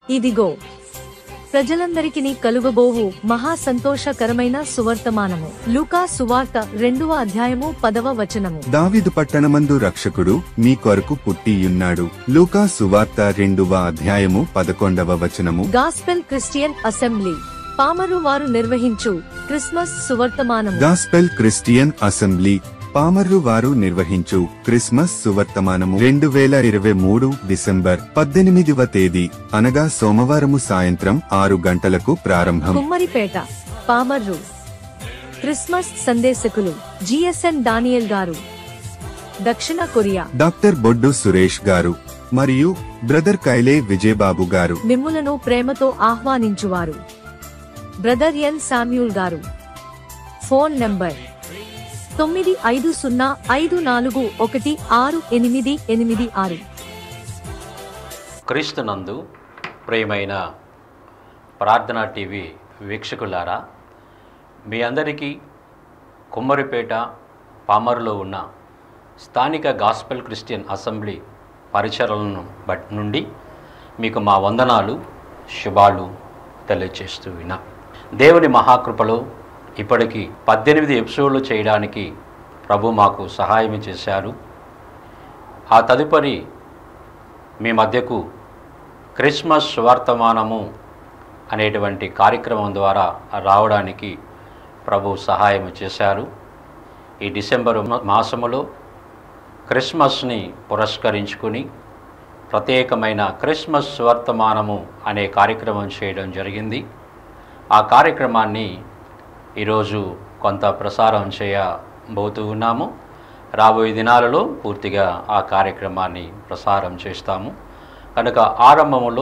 ఇదిగో ప్రజలందరికిని కలుగబోవు మహా సంతోషకరమైన సువర్తమానము. లూకా సువార్త 2వ అధ్యాయము 10వ వచనము. దావీదు పట్టణమందు రక్షకుడు మీ కొరకు పుట్టియున్నాడు. లూకా సువార్త 2వ అధ్యాయము 11వ వచనము. గాస్పెల్ క్రిస్టియన్ అసెంబ్లీ పామరు వారు నిర్వహించు క్రిస్మస్ సువర్తమానము. గాస్పెల్ క్రిస్టియన్ అసెంబ్లీ పామర్రు వారు నిర్వహించు క్రిస్మస్ సువర్తమానము 2023 డిసెంబర్ 18వ తేదీ అనగా సోమవారము సాయంత్రం 6 గంటలకు ప్రారంభం. కుమ్మరిపేట పామర్రు. క్రిస్మస్ సందేశకులు జిఎస్ఎన్ డానియల్ గారు, దక్షిణ కొరియా డాక్టర్ బొడ్డు సురేష్ గారు మరియు బ్రదర్ కైలే విజయబాబు గారు. మిమ్ములను ప్రేమతో ఆహ్వానించువారు brother L Samuel garu. Phone number 9505416886. క్రీస్తునందు ప్రియమైన ప్రార్థనా టీవీ వీక్షకులారా, మీ అందరికీ కుమ్మరిపేట పామరులో ఉన్న స్థానిక గాస్పెల్ క్రిస్టియన్ అసెంబ్లీ పరిచయాలను నుండి మీకు మా వందనాలు, శుభాలు తెలియజేస్తూ విన్నా. దేవుని మహాకృపలో ఇప్పటికి 18 ఎపిసోడ్లు చేయడానికి ప్రభు మాకు సహాయం చేశారు. ఆ తదుపరి మీ మధ్యకు క్రిస్మస్ సువర్తమానము అనేటువంటి కార్యక్రమం ద్వారా రావడానికి ప్రభు సహాయం చేశారు. ఈ డిసెంబరు మాసములో క్రిస్మస్ని పురస్కరించుకుని ప్రత్యేకమైన క్రిస్మస్ సువర్తమానము అనే కార్యక్రమం చేయడం జరిగింది. ఆ కార్యక్రమాన్ని ఈరోజు కొంత ప్రసారం చేయబోతూ ఉన్నాము. రాబోయే దినాలలో పూర్తిగా ఆ కార్యక్రమాన్ని ప్రసారం చేస్తాము. కనుక ఆరంభంలో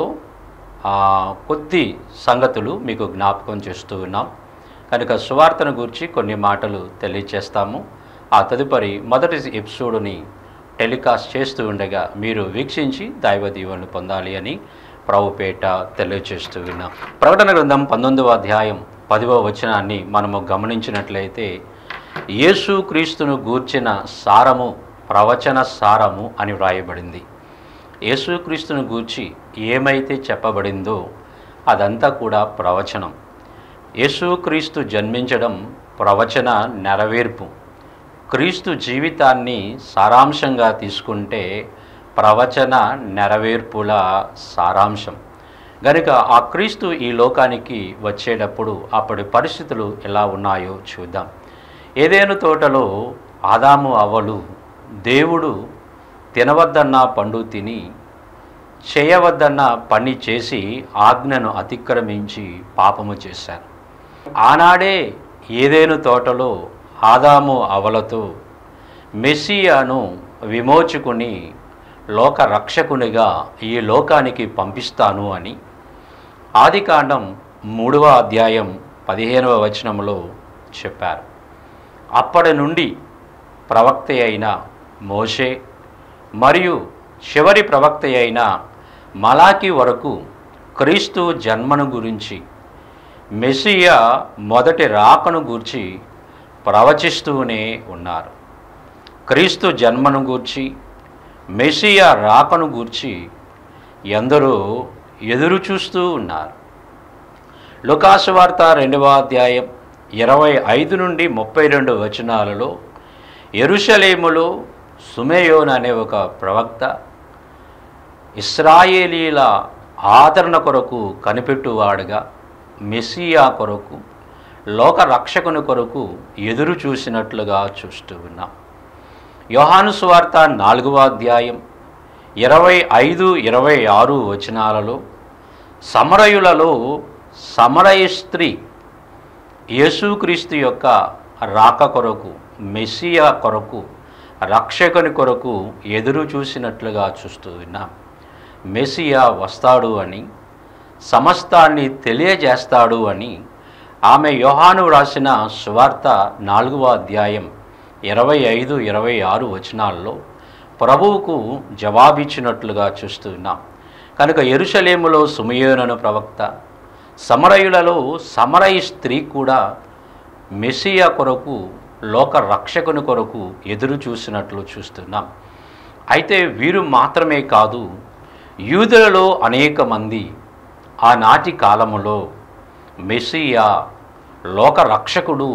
కొద్ది సంగతులు మీకు జ్ఞాపకం చేస్తూ ఉన్నాం. కనుక సువార్తను గురించి కొన్ని మాటలు తెలియజేస్తాము. ఆ తదుపరి మొదటి ఎపిసోడుని టెలికాస్ట్ చేస్తూ ఉండగా మీరు వీక్షించి దైవ దీవెనలు పొందాలి అని ప్రభుపేట తెలియజేస్తూ ఉన్నాం. ప్రకటన గ్రంథం 19వ అధ్యాయం 10వ వచనాన్ని మనము గమనించినట్లయితే, యేసుక్రీస్తును గూర్చిన సారము ప్రవచన సారము అని వ్రాయబడింది. యేసుక్రీస్తును గూర్చి ఏమైతే చెప్పబడిందో అదంతా కూడా ప్రవచనం. యేసుక్రీస్తు జన్మించడం ప్రవచన నెరవేర్పు. క్రీస్తు జీవితాన్ని సారాంశంగా తీసుకుంటే ప్రవచన నెరవేర్పుల సారాంశం. గనుక ఆ క్రీస్తు ఈ లోకానికి వచ్చేటప్పుడు అప్పటి పరిస్థితులు ఎలా ఉన్నాయో చూద్దాం. ఏదెను తోటలో ఆదాము అవ్వలు దేవుడు తినవద్దన్న పండు తిని చేయవద్దన్న పని చేసి ఆజ్ఞను అతిక్రమించి పాపము చేశారు. ఆనాడే ఏదెను తోటలో ఆదాము అవ్వలతో మెస్సియాను విమోచుకుని లోక రక్షకునిగా ఈ లోకానికి పంపిస్తాను అని ఆదికాండం 3వ అధ్యాయం 15వ వచనంలో చెప్పారు. అప్పటి నుండి ప్రవక్త అయిన మోషే మరియు చివరి ప్రవక్త అయిన మలాకి వరకు క్రీస్తు జన్మను గురించి, మెస్సియా మొదటి రాకను గూర్చి ప్రవచిస్తూనే ఉన్నారు. క్రీస్తు జన్మను గూర్చి, మెస్సియా రాకను గూర్చి ఎందరో ఎదురు చూస్తూ ఉన్నారు. లూకా సువార్త 2వ అధ్యాయం 25 నుండి 32 వచనాలలో యెరూషలేములో సుమేయోను అనే ఒక ప్రవక్త ఇశ్రాయేలీల ఆదరణ కొరకు కనిపెట్టువాడుగా మెస్సియా కొరకు, లోక రక్షకుని కొరకు ఎదురు చూసినట్లుగా చూస్తూ ఉన్నాం. యోహాను సువార్త 4వ అధ్యాయం 25-26 వచనాలలో సమరయులలో సమరయ స్త్రీ యేసుక్రీస్తు యొక్క రాక కొరకు, మెస్సియా కొరకు, రక్షకుని కొరకు ఎదురు చూసినట్లుగా చూస్తూ ఉన్నాం. మెస్సియా వస్తాడు అని, సమస్తాన్ని తెలియజేస్తాడు అని ఆమె యోహాను రాసిన సువార్త 4వ అధ్యాయం 25-26 వచనాల్లో ప్రభువుకు జవాబిచ్చినట్లుగా చూస్తున్నాం. కనుక యెరూషలేములో సుమయోను ప్రవక్త, సమరయులలో సమరయ స్త్రీ కూడా మెస్సియా కొరకు, లోక రక్షకుని కొరకు ఎదురు చూసినట్లు చూస్తున్నాం. అయితే వీరు మాత్రమే కాదు, యూదులలో అనేక మంది ఆనాటి కాలములో మెస్సియా లోకరక్షకుడు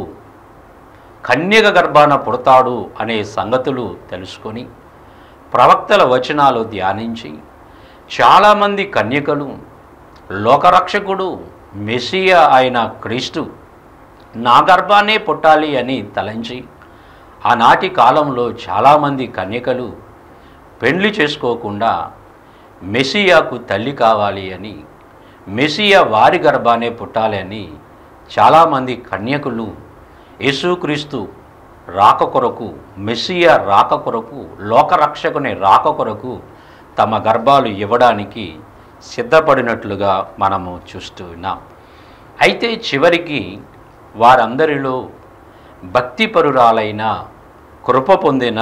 కన్యక గర్భాన పుడతాడు అనే సంగతులు తెలుసుకొని ప్రవక్తల వచనాలు ధ్యానించి చాలామంది కన్యకలు లోకరక్షకుడు మెస్సియా అయిన క్రీస్తు నా గర్భాన్నే పుట్టాలి అని తలంచి ఆనాటి కాలంలో చాలామంది కన్యకలు పెండ్లి చేసుకోకుండా మెస్సియాకు తల్లి కావాలి అని, మెస్సియా వారి గర్భాన్నే పుట్టాలి అని చాలామంది కన్యకులు యేసుక్రీస్తు రాక కొరకు, మెస్సియా రాక కొరకు, లోకరక్షకుని రాక కొరకు తమ గర్భాలు ఇవ్వడానికి సిద్ధపడినట్లుగా మనము చూస్తూ ఉన్నాం. అయితే చివరికి వారందరిలో భక్తిపరురాలైన, కృప పొందిన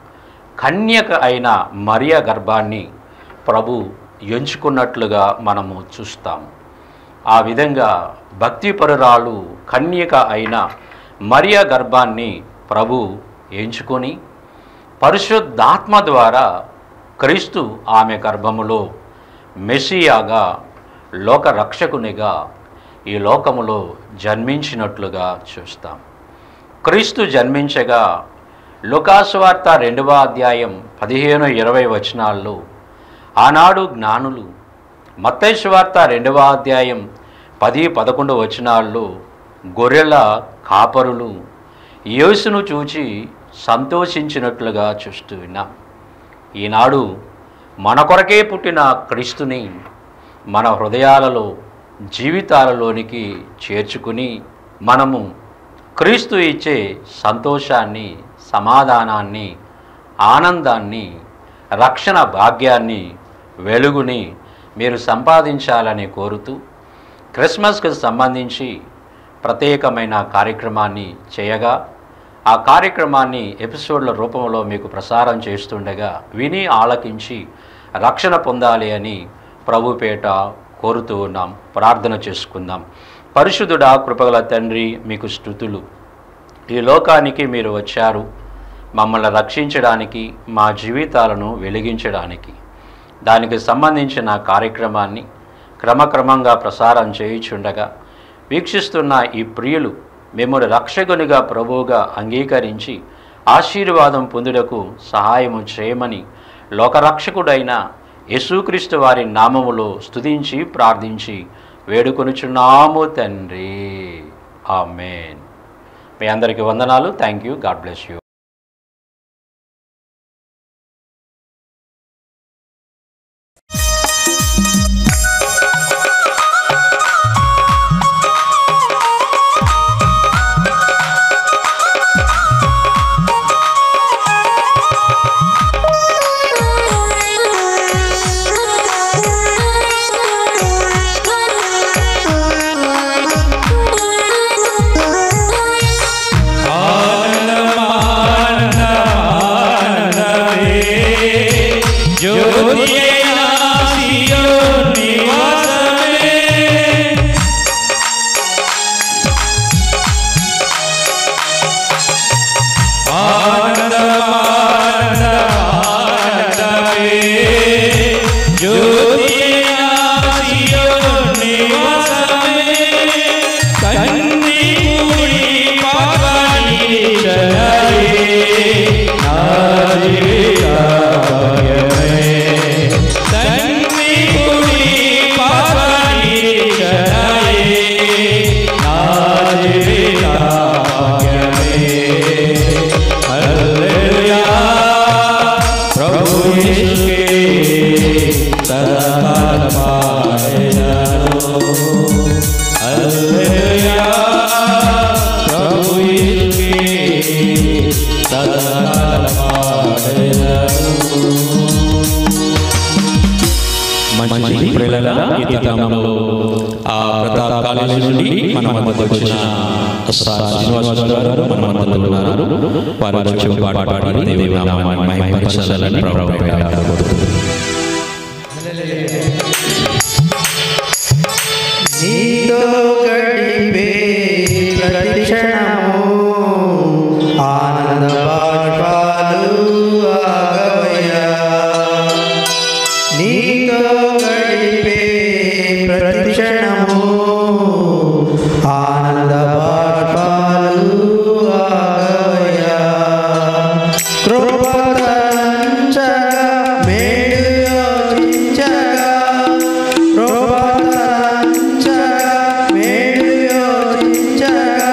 కన్యక అయిన మరియ గర్భాన్ని ప్రభు ఎంచుకున్నట్లుగా మనము చూస్తాము. ఆ విధంగా భక్తిపరురాలు కన్యక అయిన మరియ గర్భాన్ని ప్రభు ఎంచుకొని పరిశుద్ధాత్మ ద్వారా క్రీస్తు ఆమె గర్భములో మెస్సియాగా, లోకరక్షకునిగా ఈ లోకములో జన్మించినట్లుగా చూస్తాం. క్రీస్తు జన్మించగా లూకాసు వార్త 2వ అధ్యాయం 15-20 వచనాల్లో ఆనాడు జ్ఞానులు, మత్తయి సువార్త 2వ అధ్యాయం 10-11 వచనాల్లో గొర్రెల కాపరులు యేసును చూచి సంతోషించినట్లుగా చూస్తూ ఉన్నాం. ఈనాడు మన కొరకే పుట్టిన క్రీస్తుని మన హృదయాలలో, జీవితాలలోనికి చేర్చుకుని మనము క్రీస్తు ఇచ్చే సంతోషాన్ని, సమాధానాన్ని, ఆనందాన్ని, రక్షణ భాగ్యాన్ని, వెలుగుని మీరు సంపాదించాలని కోరుతూ క్రిస్మస్కి సంబంధించి ప్రత్యేకమైన కార్యక్రమాన్ని చేయగా, ఆ కార్యక్రమాన్ని ఎపిసోడ్ల రూపంలో మీకు ప్రసారం చేస్తుండగా విని ఆలకించి రక్షణ పొందాలి అని ప్రభుపేట కోరుతూ ఉన్నాం. ప్రార్థన చేసుకుందాం. పరిశుద్ధుడా, కృపగల తండ్రి, మీకు స్తుతులు. ఈ లోకానికి మీరు వచ్చారు మమ్మల్ని రక్షించడానికి, మా జీవితాలను వెలిగించడానికి. దానికి సంబంధించిన కార్యక్రమాన్ని క్రమక్రమంగా ప్రసారం చేయుచుండగా వీక్షిస్తున్న ఈ ప్రియులు మిమ్మల్ని రక్షకునిగా, ప్రభువుగా అంగీకరించి ఆశీర్వాదం పొందుటకు సహాయము చేయమని లోకరక్షకుడైన యేసుక్రీస్తు వారి నామములో స్తుతించి ప్రార్థించి వేడుకొనుచున్నాము తండ్రి. ఆమేన్. మీ అందరికీ వందనాలు. Thank you. God bless you. నీతో గడిపే ప్రతి క్షణము ఆనంద బాష్పాలు ఆగవయ్యా. నీతో గడిపే ప్రతి ప్రతిక్షణము ఆనంద బాష్పాలు ఆగవయ్యా. కృపతరంచగా మేలు యోచించగా కృపతరంచగా మేలు యోచించగా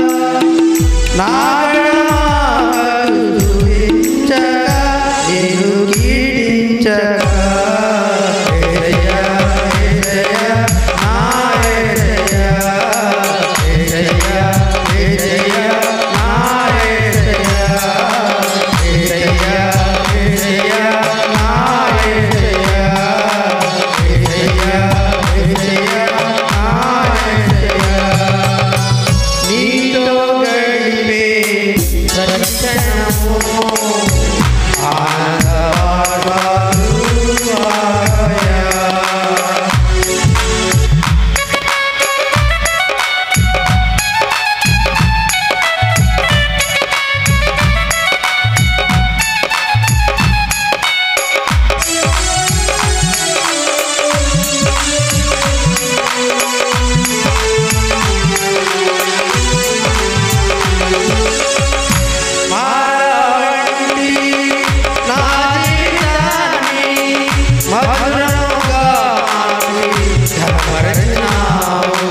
నాగణమాగలు స్తుతించగా నిన్ను కీర్తించగా యేసయ్యా యేసయ్యా నా యేసయ్యా యేసయ్యా యేసయ్యా నా యేసయ్యా యేసయ్యా యేసయ్యా నా యేసయ్యా యేసయ్యా యేసయ్యా నా యేసయ్యా. నీతో గడిపే ప్రతిక్షణము ఆనంద బాష్పాలు ఆగవయ్యా. మారవంటి నా జీవితాన్ని మధురముగా మార్చి ఘనపరచినావు.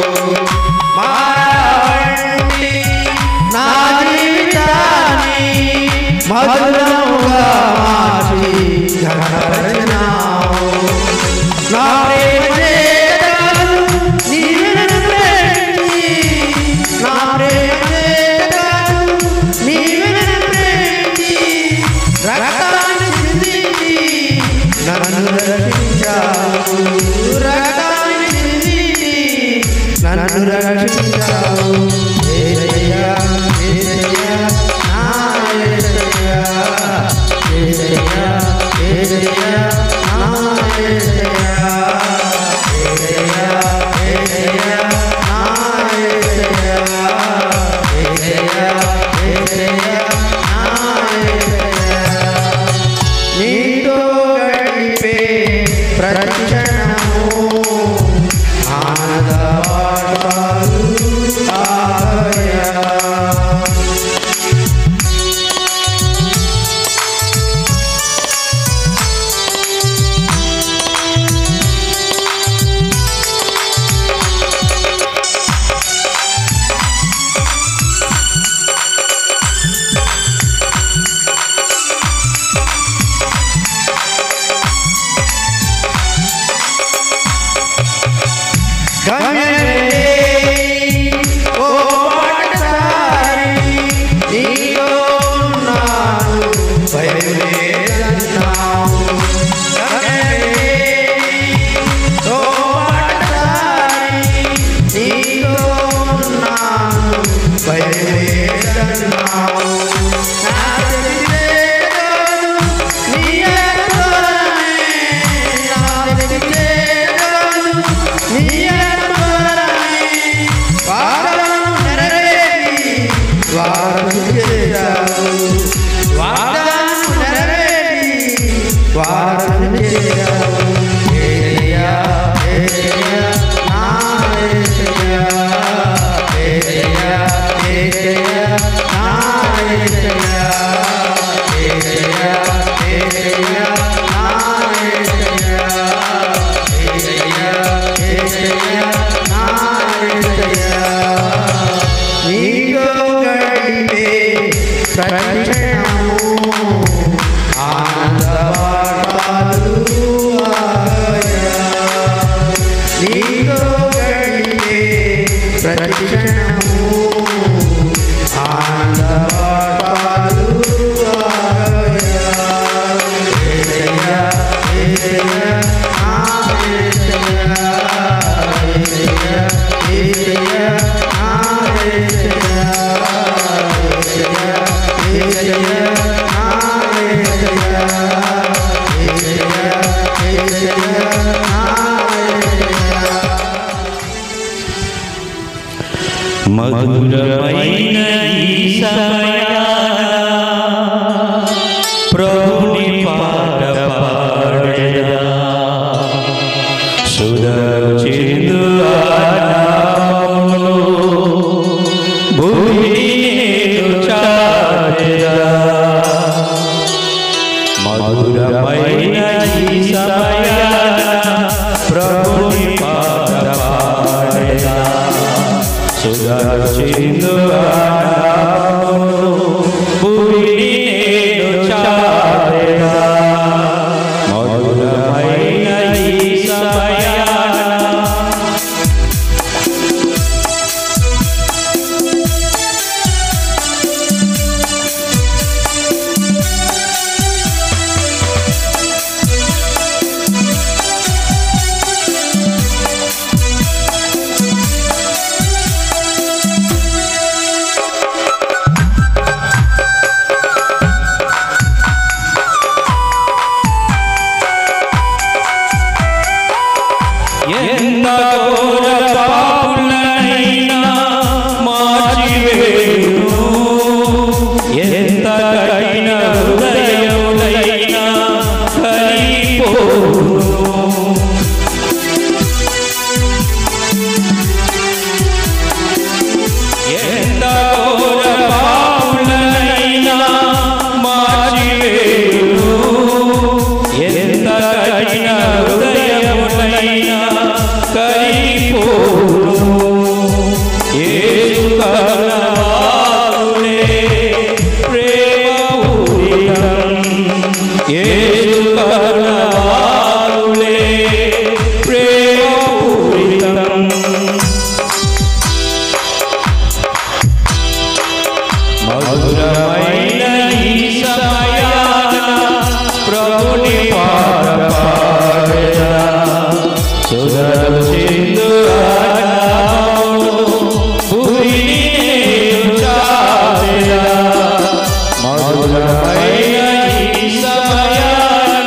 మారవంటి నా జీవితాన్ని మధురముగా మార్చి ఘనపరచినావు. నా ప్రేమ చేతను నీవెను ప్రేమించి నా ప్రేమ చేతను నీవెను ప్రేమించి రక్తాన్ని చిందించి నన్ను రక్షించావు. రక్తాన్ని చిందించి నన్ను రక్షించావు. యేసయ్యా యేసయ్యా నా యేసయ్యా యేసయ్యా యేసయ్యా నా యేసయ్యా యేసయ్యా యేసయ్యా నా యేసయ్యా యేసయ్యా యేసయ్యా నా యేసయ్యా. నీతో గడిపే ప్రతిక్షణము ఆనంద బాష్పాలు ఆగవయ్యా. గమ్యమే ఓ బాటసారి నీలో ఉన్నాను భయమేదన్నావు. గమ్యమే ఓ బాటసారి నీలో ఉన్నాను భయమేదన్నావు. నా తెలిసేదోను నీ అనుభవమే నా తెలిసేదోను నీ అనుభవమే వాగ్దానం నెరవేరి వారం చేశావు. వాగ్దానం నెరవేరి వారం చేశావు. యేసయ్యా యేసయ్యా నా యేసయ్యా యేసయ్యా యేసయ్యా నా యేసయ్యా యేసయ్యా యేసయ్యా నా యేసయ్యా యేసయ్యా యేసయ్యా నా యేసయ్యా. నీతో గడిపే ప్రతిక్షణము ఆనంద బాష్పాలు ఆగవయ్యా. నీతో గడిపే ప్రతిక్షణము ఆనంద బాష్పాలు ఆగవయ్యా. యేసయ్యా యేసయ్యా నా యేసయ్యా యేసయ్యా యేసయ్యా నా యేసయ్యా యేసయ్యా యేసయ్యా నా యేసయ్యా యేసయ్యా యేసయ్యా నా యేసయ్యా. మధురమైన ఈ సమయాన ప్రభుని పాట పాడెదా సుధ చిందు సుధలు చిందు ఆనందమును భూమిని నేను చాటెదా మధురమైన ఈ సమయాన ఎంత ఘోర పాపులనైనా మార్చివేయును ఎంత కఠిన హృదయములైనా కరిగిపోవును ఎంత ఘోర పాపులనైనా మార్చివేయును ఎంత కఠిన హృదయములైనా కరిగిపోవును యేసు కరుణామయుడే ప్రేమపూరితం యేసు కరుణామయుడే ప్రేమపూరితం మధురమైన ఈ సమయాన ప్రభుని పాట పాడెదా సుధలు చిందు ఆనందమును భూమిని నేను చాటెదా మధురమైన ఈ సమయాన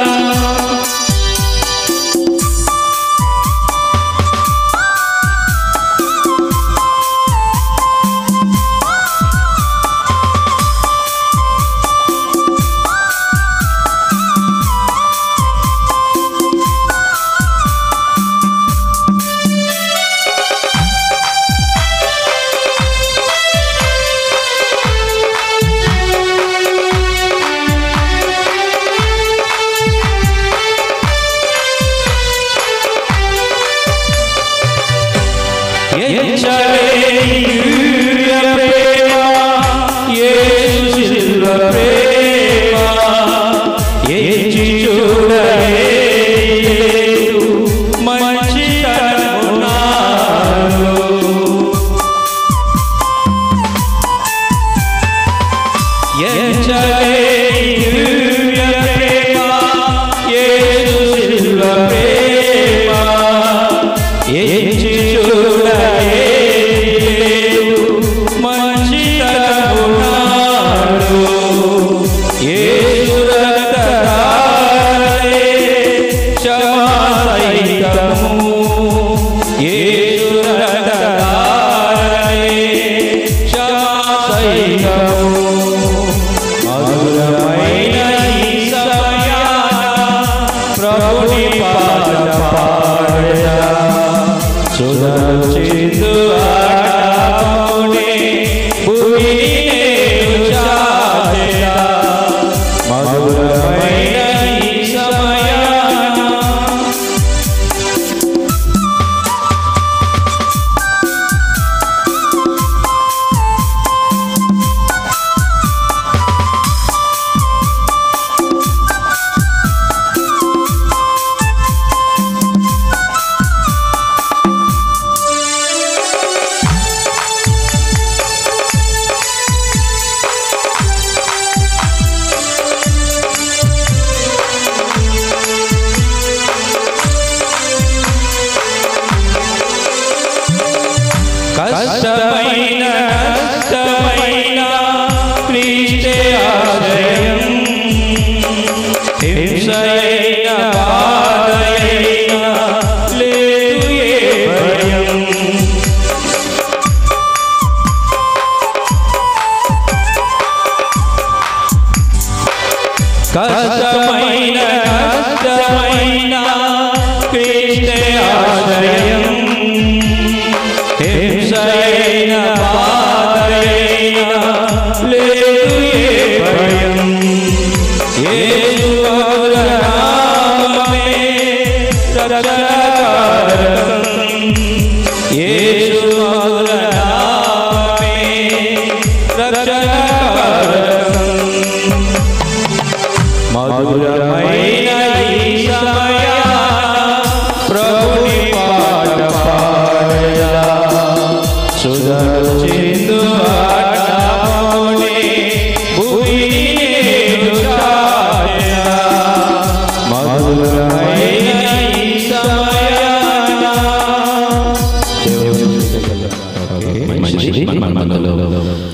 కష్టమైన కష్టమైన క్రీస్తే ఆశ్రయం హింసైన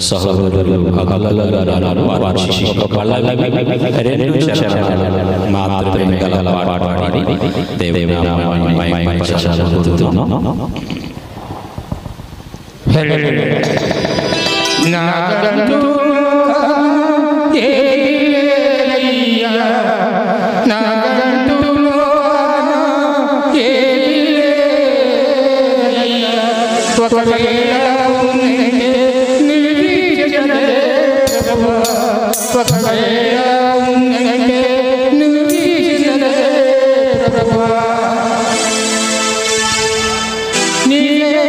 సహోదరులు అగలగలరారు వార్షిక ఒక పల్లవి రెండు చరణాలు మాత్రమే గల పాట పాడి దేవుని నామమును మహిమపరచాలనుకుంటున్నాం. నాగంటు ఏలయ్యా నాగంటు ఏలయ్యా ఒకవేళ నిరీక్షణే ప్రభువా ఒకవేళ నిరీక్షణే ప్రభువా నీవే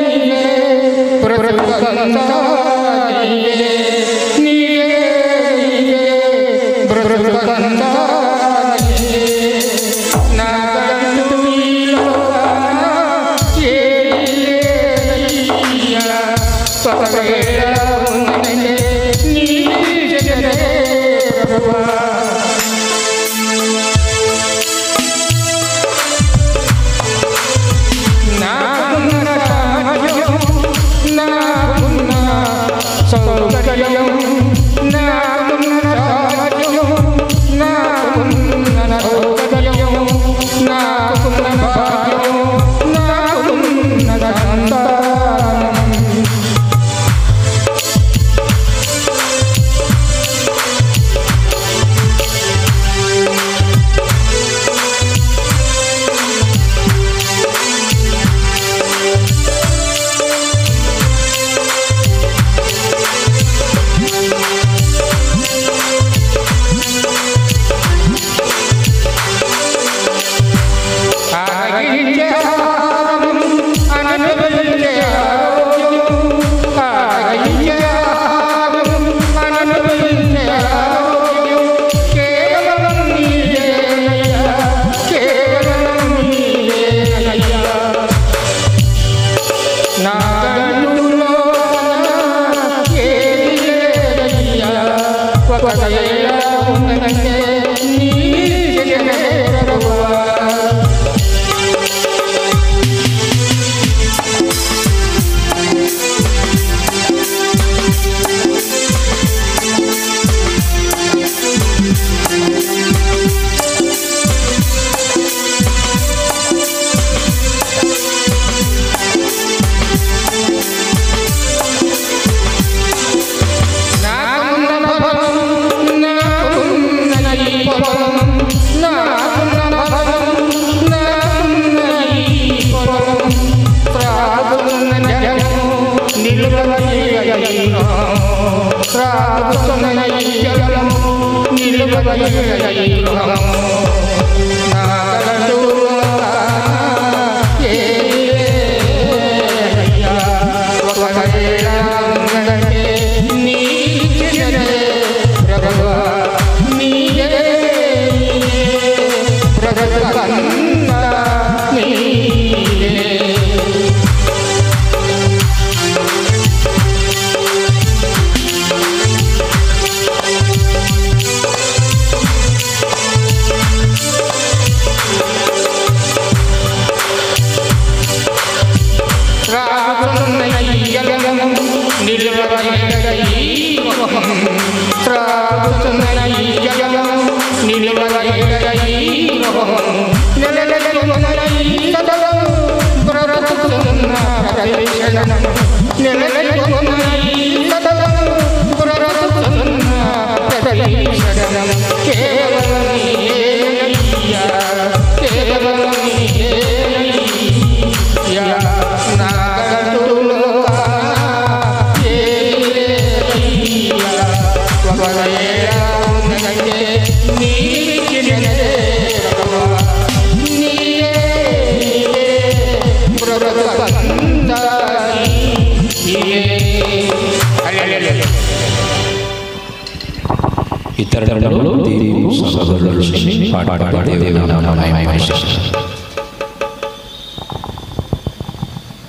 ఇతర రంగంలో దేవుడు సహోదరులని పాట పాడి దేవుని నామమును మహిమపరచాలి.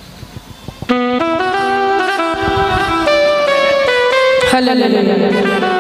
హల్లెలూయా